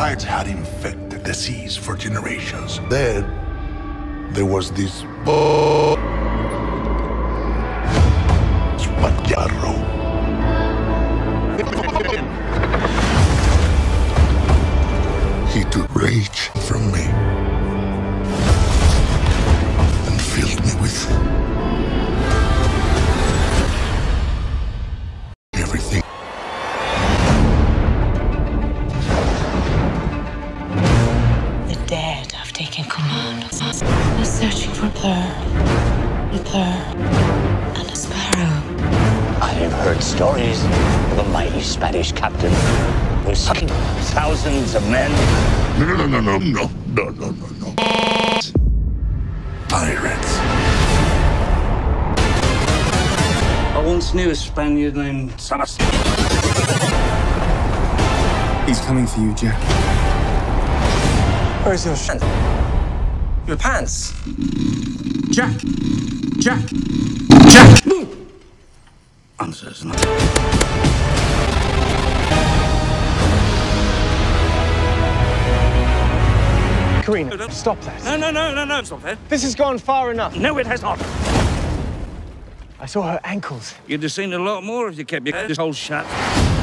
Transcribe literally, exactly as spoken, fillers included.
parasites had infected the seas for generations. Then, there was this... Spadaro. He took rage from me and filled me with everything. The dead have taken command. They're searching for Pearl, a pearl, and a sparrow. I have heard stories of a mighty Spanish captain who was sucking thousands of men. No, no, no, no, no, no, no, no, no. Pirates. I once knew a Spaniard named Saras. He's coming for you, Jack. Where's your shirt? Your pants? Jack! Jack! Jack! Answers not. Karina, don't stop that. No, no, no, no, no, stop that. This has gone far enough. No, it has not. I saw her ankles. You'd have seen a lot more if you kept your this hole shut.